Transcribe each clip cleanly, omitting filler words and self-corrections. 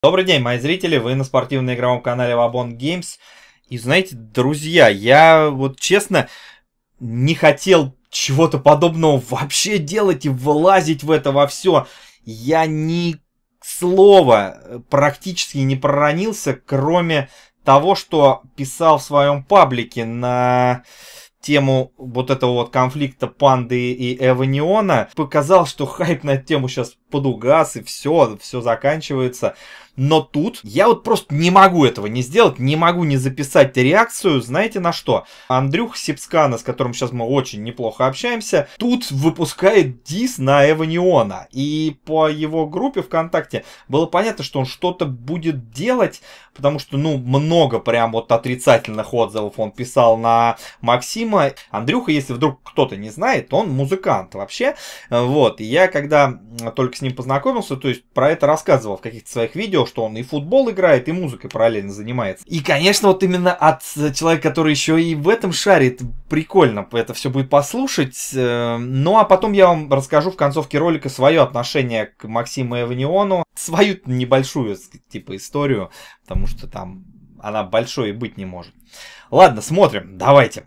Добрый день, мои зрители, вы на спортивно-игровом канале Wabong Games. И знаете, друзья, я вот честно не хотел чего-то подобного вообще делать и влазить в это во все. Я ни слова практически не проронился, кроме того, что писал в своем паблике на тему вот этого вот конфликта Панды и Эваниона. Показал, что хайп на эту тему сейчас подугас и все заканчивается. Но тут я вот просто не могу этого не сделать, не могу не записать реакцию, знаете на что? Андрюха Сипскана, с которым сейчас мы очень неплохо общаемся, тут выпускает дис на Эваниона. И по его группе ВКонтакте было понятно, что он что-то будет делать, потому что, ну, много прям вот отрицательных отзывов он писал на Максима. Андрюха, если вдруг кто-то не знает, он музыкант вообще. Вот, и я когда только с ним познакомился, то есть про это рассказывал в каких-то своих видео, что он и футбол играет, и музыкой параллельно занимается. И, конечно, вот именно от человека, который еще и в этом шарит, прикольно это все будет послушать. Ну, а потом я вам расскажу в концовке ролика свое отношение к Максиму Эваниону, свою небольшую, типа, историю, потому что там она большой и быть не может. Ладно, смотрим, давайте.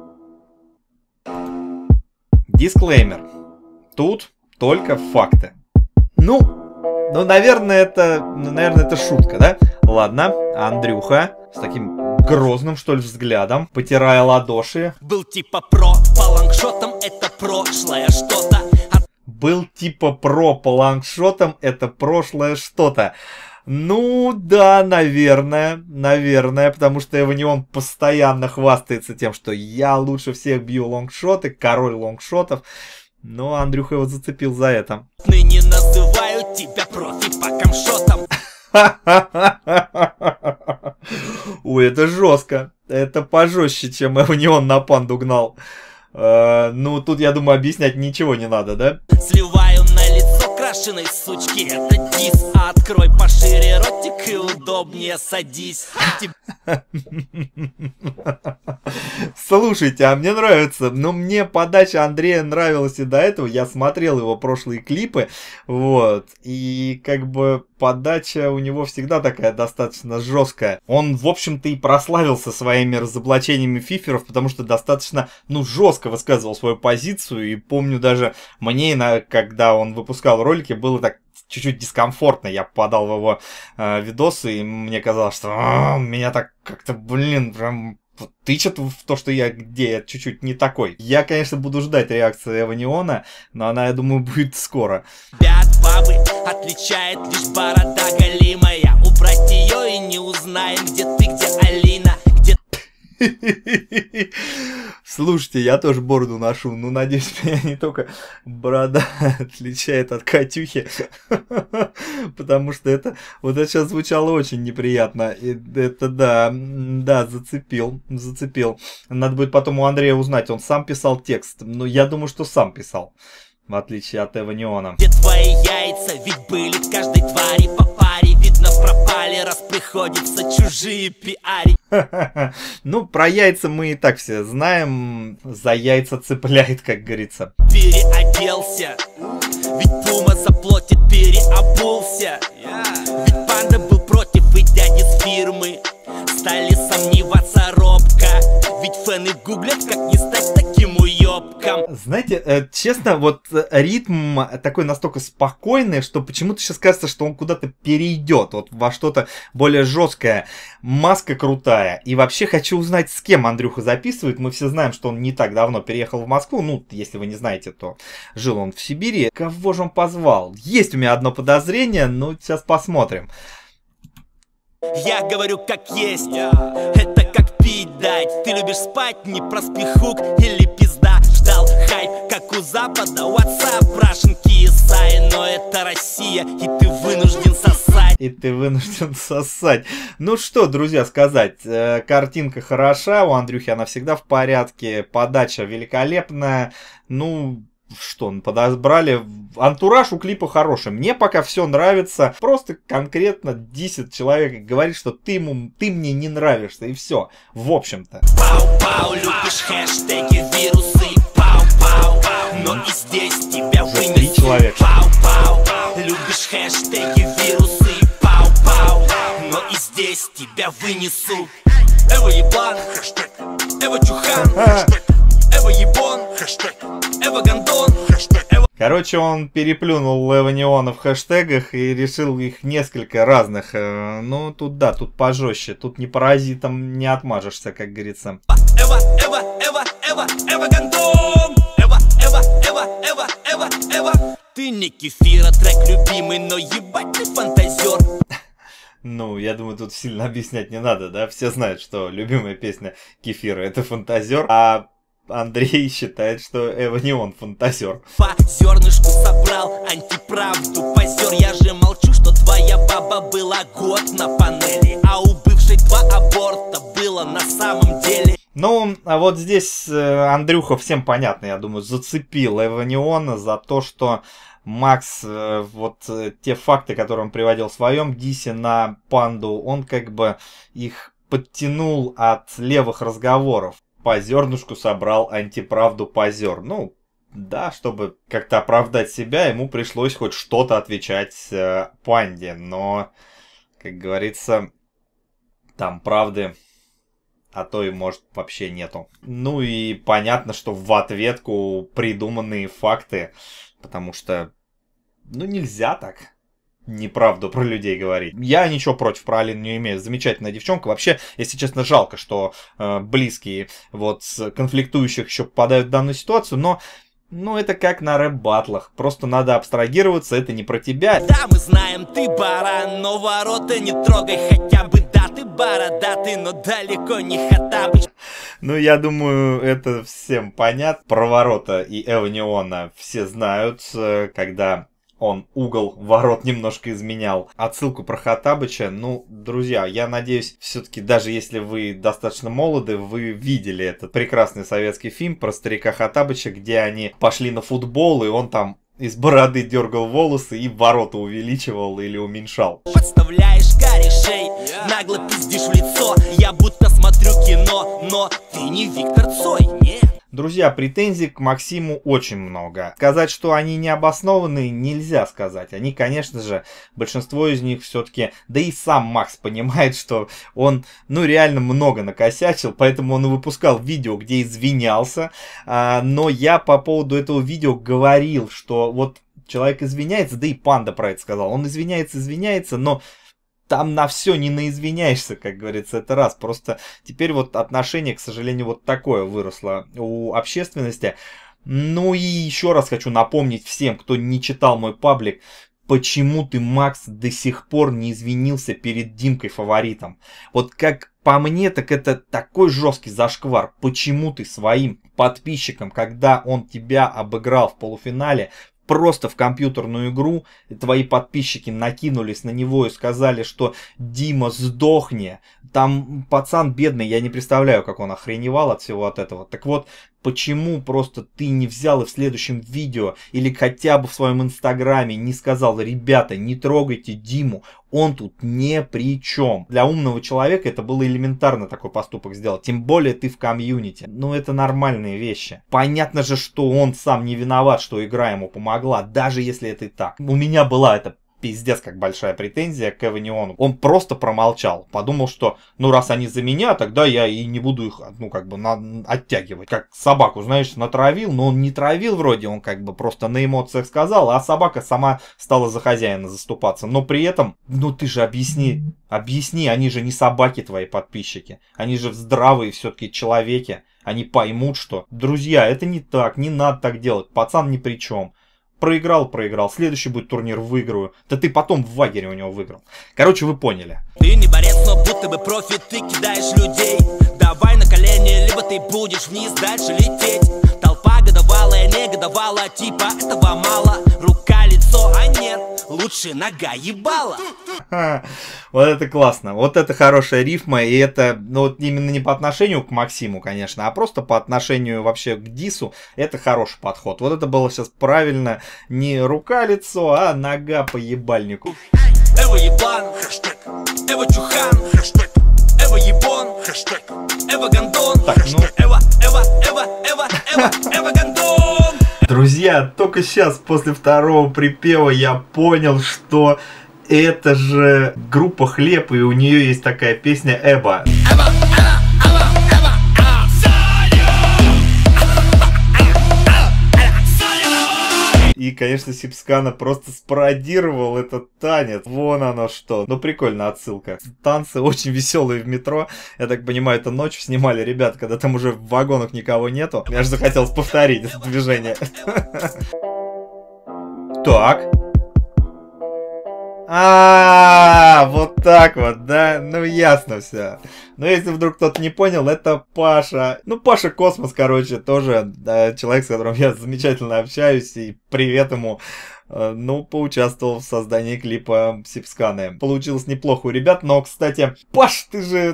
Дисклеймер. Тут только факты. Ну, наверное, это шутка, да? Ладно, Андрюха с таким грозным, что ли, взглядом, потирая ладоши. Был типа про, по лонгшотам это прошлое что-то. Был типа про, по лонгшотам это прошлое что-то. Ну, да, наверное, потому что Эванион постоянно хвастается тем, что я лучше всех бью лонгшоты, король лонгшотов. Но Андрюха его зацепил за это. Ныне называют тебя профи по камшотам. Ой, это жестко. Это пожестче, чем Эванион на панду гнал. Ну, тут, я думаю, объяснять ничего не надо, да? Сливаю на лицо крашеной сучки. Это дис. Открой пошире ротик и удобнее садись. Слушайте, а мне нравится. Ну, мне подача Андрея нравилась и до этого. Я смотрел его прошлые клипы. Вот. И как бы подача у него всегда такая достаточно жесткая. Он, в общем-то, и прославился своими разоблачениями фиферов, потому что достаточно, ну, жестко высказывал свою позицию. И помню даже мне, когда он выпускал ролики, было так чуть-чуть дискомфортно. Я попадал в его видосы, и мне казалось, что меня так как-то, блин, прям тычет в то, что я чуть-чуть не такой. Я, конечно, буду ждать реакции Эваниона, но она, я думаю, будет скоро. От бабы отличает лишь борода голимая. Убрать ее и не узнаем, где ты, где Алина, где... Слушайте, я тоже бороду ношу. Ну, надеюсь, меня не только борода отличает от Катюхи. Потому что это сейчас звучало очень неприятно. И это да, зацепил. Надо будет потом у Андрея узнать, он сам писал текст. Но я думаю, что сам писал. В отличие от Эваниона. Где твои яйца? Ведь были каждой твари по паре. Видно, пропали, раз приходится чужие пиарить. Ну, про яйца мы и так все знаем. За яйца цепляет, как говорится. Переоделся, ведь Пума заплатит, переобулся. Ведь Панда был против, и дяди с фирмы стали сомневаться робко. Ведь фэны гуглят, как не стать таким уёбком. Знаете, честно, вот ритм такой настолько спокойный, что почему-то сейчас кажется, что он куда-то перейдет вот во что-то более жесткое. Маска крутая. И вообще хочу узнать, с кем Андрюха записывает. Мы все знаем, что он не так давно переехал в Москву. Ну, если вы не знаете, то жил он в Сибири. Кого же он позвал? Есть у меня одно подозрение, но сейчас посмотрим. Я говорю как есть, это как пить дать. Ты любишь спать, не проспи хук или пизда. Ждал хайп, как у Запада, WhatsApp, Russian KSI. Но это Россия, и ты вынужден сосать. Ну что, друзья, сказать. Картинка хороша, у Андрюхи она всегда в порядке. Подача великолепная. Ну... Что, подобрали? Антураж у клипа хороший. Мне пока все нравится. Просто конкретно 10 человек говорит, что ты мне не нравишься. И все. В общем-то. Пау-пау, любишь хэштеги, вирусы. Пау-пау, но и здесь тебя вынесли. Пау-пау, любишь хэштеги, вирусы. Пау-пау. здесь тебя вынесут. Эва еблан, хэштег. Эва чухан, хэштег. Эва ебон, хэштег. Эва гандон, хэштег. Короче, он переплюнул Эва Неона в хэштегах и решил их несколько разных. Ну, тут да, тут пожестче. Тут не паразитом не отмажешься, как говорится. Эва, Эва, Эва, Эва, Эва гандон. Эва, Эва, Эва, Эва, Эва, Эва. Ты не кефира, трек любимый, но ебать ты фантазер. Ну, я думаю, тут сильно объяснять не надо, да? Все знают, что любимая песня Кефира — это «Фантазер», а Андрей считает, что Эва Неон фантазер. По зернышку собрал антиправду, позер. Я же молчу, что твоя баба была год на панели, а у бывшей 2 аборта было на самом деле. Ну, а вот здесь Андрюха, всем понятно, я думаю, зацепил Эва Неона за то, что Макс, вот те факты, которые он приводил в своем дисе на Панду, он как бы их подтянул от левых разговоров. По зернышку собрал антиправду позер. Ну, да, чтобы как-то оправдать себя, ему пришлось хоть что-то отвечать Панде. Но, как говорится, там правды, а то и, может, вообще нету. Ну и понятно, что в ответку придуманные факты, потому что, ну, нельзя так неправду про людей говорить. Я ничего против про Алину не имею. Замечательная девчонка. Вообще, если честно, жалко, что близкие вот конфликтующих еще попадают в данную ситуацию, но ну, это как на рэп-баттлах. Просто надо абстрагироваться, это не про тебя. Да, мы знаем, ты баран, но ворота не трогай хотя бы. Да, ты бородатый, но далеко не Хаттабыч. Ну, я думаю, это всем понятно. Про ворота и Эва Неона все знают, когда он угол ворот немножко изменял. Отсылку про Хаттабыча, ну, друзья, я надеюсь, все-таки даже если вы достаточно молоды, вы видели этот прекрасный советский фильм про старика Хаттабыча, где они пошли на футбол, и он там из бороды дергал волосы и ворота увеличивал или уменьшал. Подставляешь корешей, нагло пиздишь в лицо. Я будто смотрю кино, но ты не Виктор Цой, нет. Друзья, претензий к Максиму очень много. Сказать, что они не обоснованные, нельзя сказать. Они, конечно же, большинство из них все-таки, да и сам Макс понимает, что он, ну, реально много накосячил, поэтому он и выпускал видео, где извинялся. Но я по поводу этого видео говорил, что вот человек извиняется, да и Панда про это сказал. Он извиняется, но там на все не наизвиняешься, как говорится, это раз. Просто теперь вот отношение, к сожалению, вот такое выросло у общественности. Ну и еще раз хочу напомнить всем, кто не читал мой паблик, почему ты, Макс, до сих пор не извинился перед Димкой Фаворитом. Вот как по мне, так это такой жесткий зашквар. Почему ты своим подписчикам, когда он тебя обыграл в полуфинале, просто в компьютерную игру, твои подписчики накинулись на него и сказали, что Дима, сдохни. Там пацан бедный, я не представляю, как он охреневал от всего от этого. Так вот, почему просто ты не взял и в следующем видео или хотя бы в своем инстаграме не сказал: ребята, не трогайте Диму, он тут ни при чем. Для умного человека это было элементарно такой поступок сделать, тем более ты в комьюнити. Ну, это нормальные вещи. Понятно же, что он сам не виноват, что игра ему помогла, даже если это и так. У меня была эта пиздец как большая претензия к Эва Неону. Он просто промолчал. Подумал, что ну раз они за меня, тогда я и не буду их, ну как бы оттягивать. Как собаку, знаешь, натравил, но он не травил вроде, он как бы просто на эмоциях сказал, а собака сама стала за хозяина заступаться. Но при этом, ну ты же объясни, они же не собаки твои подписчики. Они же здравые все-таки человеки. Они поймут, что, друзья, это не так, не надо так делать, пацан ни при чем. Проиграл, следующий будет турнир, выиграю. Да ты потом в Вагере у него выиграл. Короче, вы поняли. Ты не борец, но будто бы профи, ты кидаешь людей. Давай на колени, либо ты будешь вниз дальше лететь. Толпа годовалая, не годовала, типа этого мало. Рука, лицо, а нет, лучше нога ебала. Вот это классно, вот это хорошая рифма, и это, ну вот именно не по отношению к Максиму, конечно, а просто по отношению вообще к дису, это хороший подход. Вот это было сейчас правильно, не рука-лицо, а нога по ебальнику. Эва еблан, хэштег. Эва чухан, хэштег. Эва ебон, хэштег. Эва гандон, так, ну... Эва гандон. Друзья, только сейчас, после второго припева, я понял, что Это же группа Хлеб, и у нее есть такая песня «Эба». И, конечно, Сибскана просто спародировал этот танец. Вон оно что. Ну, прикольно, отсылка. Танцы очень веселые в метро. Я так понимаю, это ночью снимали ребят, когда там уже в вагонах никого нету. Мне же захотелось повторить это движение. Так. Вот так вот, да? Ну, ясно все. Но если вдруг кто-то не понял, это Паша. Ну, Паша Космос, короче, тоже человек, с которым я замечательно общаюсь. И привет ему. Ну, поучаствовал в создании клипа Сибсканы. Получилось неплохо у ребят, но, кстати, Паш, ты же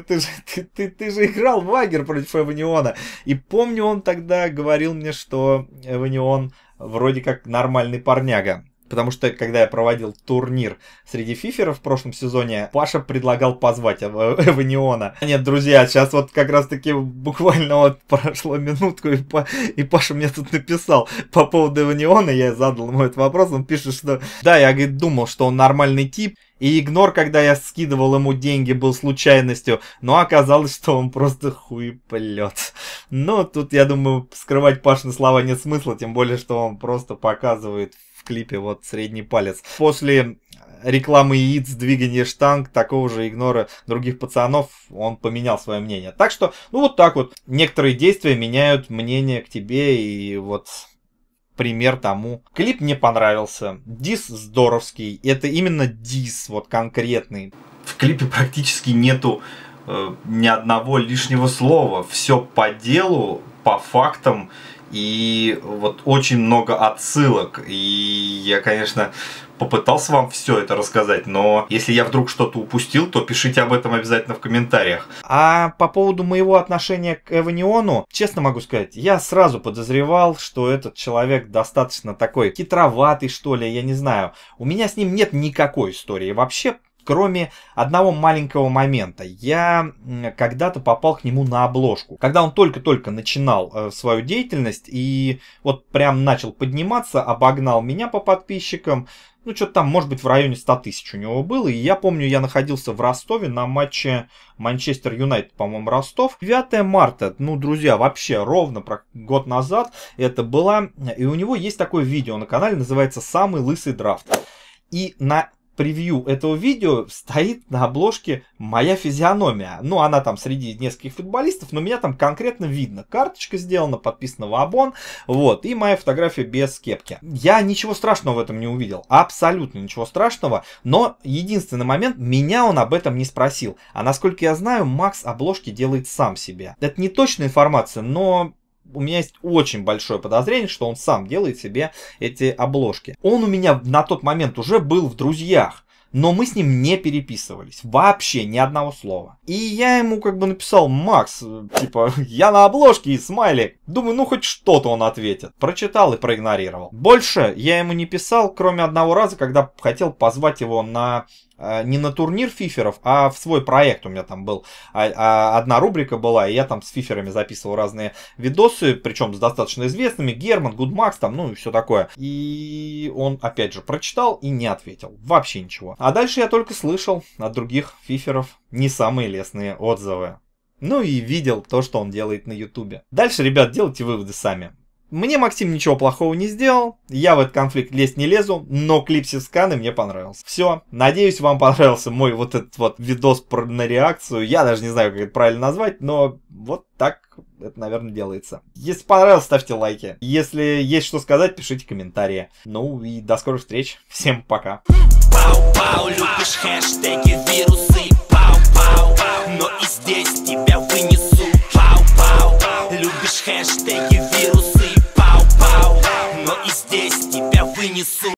играл в Вагер против Эваниона. И помню, он тогда говорил мне, что Эванион вроде как нормальный парняга. Потому что, когда я проводил турнир среди фиферов в прошлом сезоне, Паша предлагал позвать Эваниона. Нет, друзья, сейчас вот как раз-таки буквально вот прошло минутку, и Паша мне тут написал по поводу Эваниона, я задал ему этот вопрос, он пишет, что да, я, говорит, думал, что он нормальный тип, и игнор, когда я скидывал ему деньги, был случайностью, но оказалось, что он просто хуеплет. Но тут, я думаю, скрывать Пашины слова нет смысла, тем более, что он просто показывает в клипе вот средний палец. После рекламы яиц, двигания штанг, такого же игнора других пацанов, он поменял свое мнение. Так что, ну вот так вот, некоторые действия меняют мнение к тебе, и вот пример тому. Клип мне понравился, дис здоровский, это именно дис, вот конкретный. В клипе практически нету ни одного лишнего слова, все по делу, по фактам. И вот очень много отсылок. И я, конечно, попытался вам все это рассказать, но если я вдруг что-то упустил, то пишите об этом обязательно в комментариях. А по поводу моего отношения к Эваниону, честно могу сказать, я сразу подозревал, что этот человек достаточно такой хитроватый, что ли, я не знаю. У меня с ним нет никакой истории вообще. Кроме одного маленького момента. Я когда-то попал к нему на обложку. Когда он только-только начинал свою деятельность и вот прям начал подниматься, обогнал меня по подписчикам. Ну, что-то там, может быть, в районе 100 тысяч у него было. И я помню, я находился в Ростове на матче Манчестер Юнайтед, по-моему, Ростов. 9 марта, ну, друзья, вообще ровно год назад это было. И у него есть такое видео на канале, называется «Самый лысый драфт». И на превью этого видео стоит на обложке моя физиономия. Ну, она там среди нескольких футболистов, но меня там конкретно видно. Карточка сделана, подписана в Абон, вот, и моя фотография без кепки. Я ничего страшного в этом не увидел, абсолютно ничего страшного, но единственный момент, меня он об этом не спросил. А насколько я знаю, Макс обложки делает сам себе. Это не точная информация, но у меня есть очень большое подозрение, что он сам делает себе эти обложки. Он у меня на тот момент уже был в друзьях, но мы с ним не переписывались. Вообще ни одного слова. И я ему как бы написал: Макс, типа, я на обложке и смайлик. Думаю, ну хоть что-то он ответит. Прочитал и проигнорировал. Больше я ему не писал, кроме одного раза, когда хотел позвать его на... не на турнир фиферов, а в свой проект. У меня там был одна рубрика была, и я там с фиферами записывал разные видосы, причем с достаточно известными, Герман, Гудмакс, там, ну и все такое. И он, опять же, прочитал и не ответил. Вообще ничего. А дальше я только слышал от других фиферов не самые лестные отзывы. Ну и видел то, что он делает на ютубе. Дальше, ребят, делайте выводы сами. Мне Максим ничего плохого не сделал, я в этот конфликт лезть не лезу, но клип Сибсканы мне понравился. Все, надеюсь, вам понравился мой вот этот вот видос на реакцию. Я даже не знаю, как это правильно назвать, но вот так это, наверное, делается. Если понравилось, ставьте лайки. Если есть что сказать, пишите комментарии. Ну и до скорых встреч. Всем пока. Пау-пау, любишь хэштеги, вирусы, пау-пау, но и здесь тебя вынесу. Пау-пау, любишь хэштеги, вирусы, пау-пау, но и здесь тебя вынесу.